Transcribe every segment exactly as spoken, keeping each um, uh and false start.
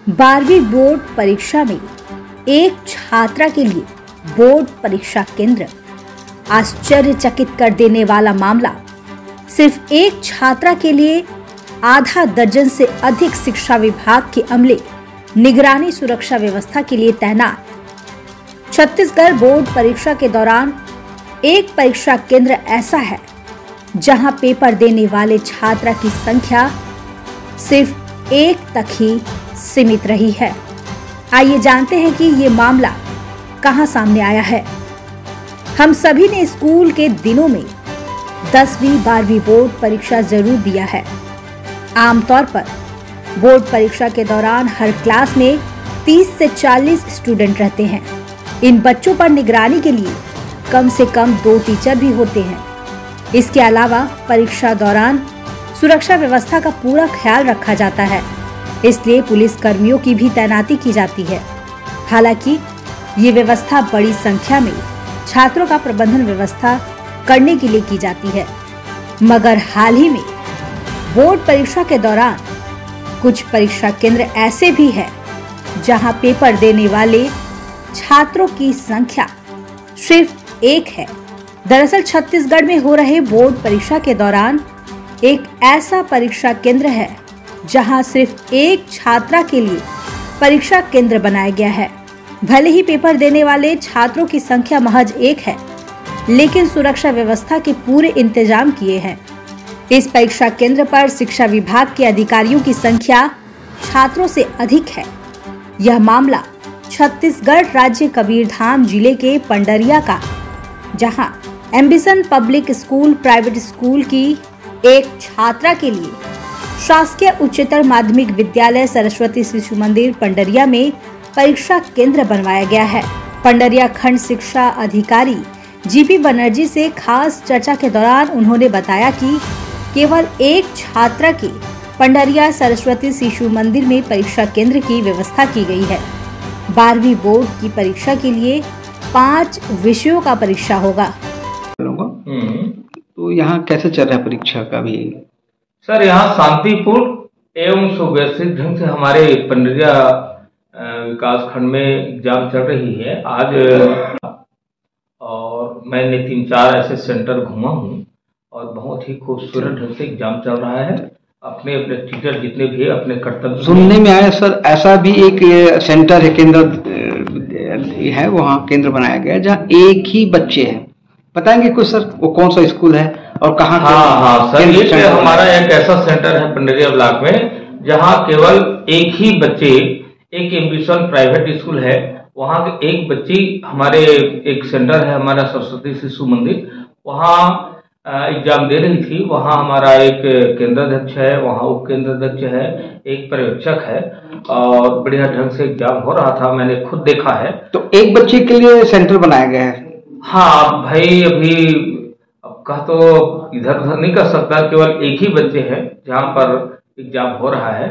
बारहवीं बोर्ड परीक्षा में एक छात्रा के लिए बोर्ड परीक्षा केंद्र। आश्चर्यचकित कर देने वाला मामला। सिर्फ एक छात्रा के लिए आधा दर्जन से अधिक शिक्षा विभाग के अमले निगरानी सुरक्षा व्यवस्था के लिए तैनात। छत्तीसगढ़ बोर्ड परीक्षा के दौरान एक परीक्षा केंद्र ऐसा है जहां पेपर देने वाले छात्रा की संख्या सिर्फ एक तक ही सीमित रही है। आइए जानते हैं कि ये मामला कहां सामने आया है। हम सभी ने स्कूल के दिनों में दसवीं बारहवीं बोर्ड परीक्षा जरूर दिया है। आमतौर पर बोर्ड परीक्षा के दौरान हर क्लास में तीस से चालीस स्टूडेंट रहते हैं। इन बच्चों पर निगरानी के लिए कम से कम दो टीचर भी होते हैं। इसके अलावा परीक्षा दौरान सुरक्षा व्यवस्था का पूरा ख्याल रखा जाता है, इसलिए पुलिस कर्मियों की भी तैनाती की जाती है। हालांकि ये व्यवस्था बड़ी संख्या में छात्रों का प्रबंधन व्यवस्था करने के लिए की जाती है। मगर हाल ही में बोर्ड परीक्षा के दौरान कुछ परीक्षा केंद्र ऐसे भी हैं जहां पेपर देने वाले छात्रों की संख्या सिर्फ एक है। दरअसल छत्तीसगढ़ में हो रहे बोर्ड परीक्षा के दौरान एक ऐसा परीक्षा केंद्र है जहां सिर्फ एक छात्रा के लिए परीक्षा केंद्र बनाया गया है। भले ही पेपर देने वाले छात्रों की संख्या महज एक है, लेकिन सुरक्षा व्यवस्था के पूरे इंतजाम किए हैं। इस परीक्षा केंद्र पर शिक्षा विभाग के अधिकारियों की संख्या छात्रों से अधिक है। यह मामला छत्तीसगढ़ राज्य कबीरधाम जिले के पंडरिया का, जहां ambition public school private school की एक छात्रा के लिए शासकीय उच्चतर माध्यमिक विद्यालय सरस्वती शिशु मंदिर पंडरिया में परीक्षा केंद्र बनवाया गया है। पंडरिया खंड शिक्षा अधिकारी जीपी बनर्जी से खास चर्चा के दौरान उन्होंने बताया कि केवल एक छात्रा के पंडरिया सरस्वती शिशु मंदिर में परीक्षा केंद्र की व्यवस्था की गई है। बारहवीं बोर्ड की परीक्षा के लिए पांच विषयों का परीक्षा होगा। तो यहाँ कैसे चल रहा है परीक्षा का भी? सर, यहाँ शांतिपूर्ण एवं सुव्यवस्थित ढंग से हमारे पंडरिया विकास खंड में एग्जाम चल रही है। आज और मैंने तीन चार ऐसे सेंटर घूमा हूँ और बहुत ही खूबसूरत ढंग से एग्जाम चल रहा है। अपने अपने टीचर जितने भी अपने कर्तव्य। सुनने में आया सर, ऐसा भी एक सेंटर है, केंद्र है, वहाँ केंद्र बनाया गया जहाँ एक ही बच्चे हैं। बताएंगे कुछ सर, वो कौन सा स्कूल है और कहाँ? हाँ हाँ सर, ये हमारा एक ऐसा सेंटर है पंडरिया ब्लॉक में जहाँ केवल एक ही बच्चे, एक एम्बिशन प्राइवेट स्कूल है, वहाँ के एक बच्ची, हमारे एक सेंटर है हमारा सरस्वती शिशु मंदिर, वहाँ एग्जाम दे रही थी। वहाँ हमारा एक केंद्र अध्यक्ष है, वहाँ उप केंद्र अध्यक्ष है, एक पर्यवेक्षक है और बढ़िया ढंग से एग्जाम हो रहा था, मैंने खुद देखा है। तो एक बच्चे के लिए सेंटर बनाया गया है? हाँ भाई, अभी अब कह तो इधर उधर नहीं कर सकता, केवल एक ही बच्चे हैं जहाँ पर एग्जाम हो रहा है।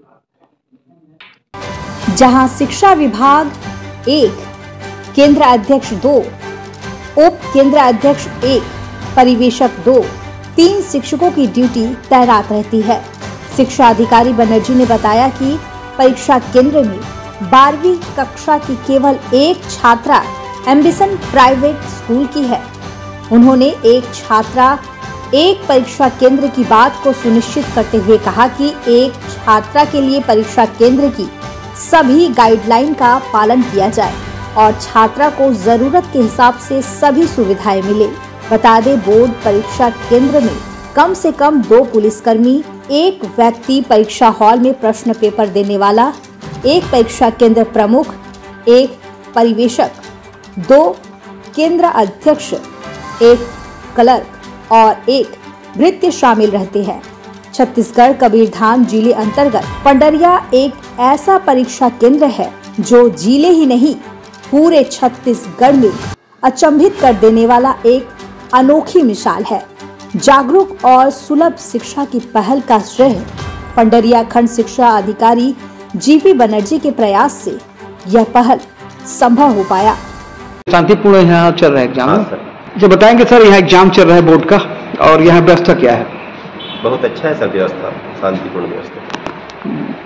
जहाँ शिक्षा विभाग एक, केंद्र अध्यक्ष दो, उप केंद्र अध्यक्ष एक, परिवेशक दो, तीन शिक्षकों की ड्यूटी तैनात रहती है। शिक्षा अधिकारी बनर्जी ने बताया कि परीक्षा केंद्र में बारहवीं कक्षा की केवल एक छात्रा एम्बिशन प्राइवेट स्कूल की है। उन्होंने एक छात्रा एक परीक्षा केंद्र की बात को सुनिश्चित करते हुए कहा कि एक छात्रा के लिए परीक्षा केंद्र की सभी गाइडलाइन का पालन किया जाए और छात्रा को जरूरत के हिसाब से सभी सुविधाएं मिले। बता दें, बोर्ड परीक्षा केंद्र में कम से कम दो पुलिसकर्मी, एक व्यक्ति परीक्षा हॉल में प्रश्न पेपर देने वाला, एक परीक्षा केंद्र प्रमुख, एक परिवेशक, दो केंद्र अध्यक्ष, एक क्लर्क और एक भृत्य शामिल रहते हैं। छत्तीसगढ़ कबीरधाम जिले अंतर्गत पंडरिया एक ऐसा परीक्षा केंद्र है जो जिले ही नहीं पूरे छत्तीसगढ़ में अचंभित कर देने वाला एक अनोखी मिसाल है। जागरूक और सुलभ शिक्षा की पहल का श्रेय पंडरिया खंड शिक्षा अधिकारी जीपी बनर्जी के प्रयास से यह पहल संभव हो पाया। शांतिपूर्ण यहाँ चल रहा है एग्जाम। जो बताएंगे सर, यहाँ एग्जाम चल रहा है बोर्ड का और यहाँ व्यवस्था क्या है? बहुत अच्छा है सर, व्यवस्था शांतिपूर्ण व्यवस्था।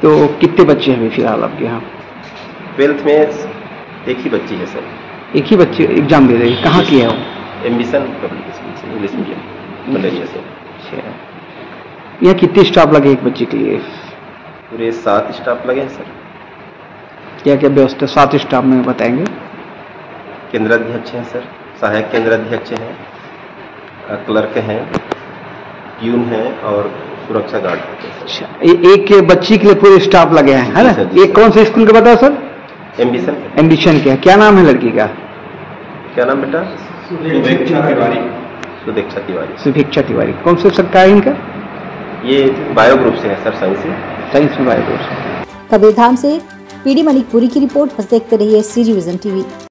तो कितने बच्चे हैं अभी फिलहाल आपके यहाँ? ट्वेल्थ में एक ही बच्ची है सर। एक ही बच्चे एग्जाम दे रहे हैं, कहाँ की है वो? एम्बिशन पब्लिक स्कूल से, इंग्लिश मीडियम पंडरिया से। अच्छा, यहाँ कितने स्टाफ लगे एक बच्चे के लिए? पूरे सात स्टाफ लगे हैं सर। क्या क्या व्यवस्था सात स्टाफ में बताएंगे? केंद्राध्यक्ष हैं सर, सहायक केंद्राध्यक्ष हैं, क्लर्क हैं, प्यून हैं और सुरक्षा गार्ड हैं। अच्छा, एक बच्ची के लिए पूरे स्टाफ लगे हैं, है ना? ये कौन से स्कूल का बताओ सर? एम्बिशन। एम्बिशन क्या क्या नाम है लड़की का? क्या नाम बेटा? सुदेक्षा तिवारी। सुदेक्षा तिवारी। सुदेक्षा तिवारी। कौन से सरकार है इनका? ये बायो ग्रुप से है सर, साइंस से। साइंस में बायो ग्रुप से। कबीरधाम से पीडी मणिकपुरी की रिपोर्ट। बस देखते रहिए सी जी विजन टीवी।